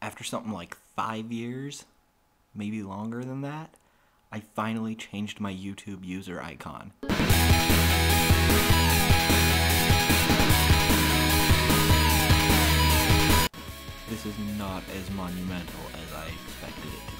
after something like 5 years, maybe longer than that, I finally changed my YouTube user icon. This is not as monumental as I expected it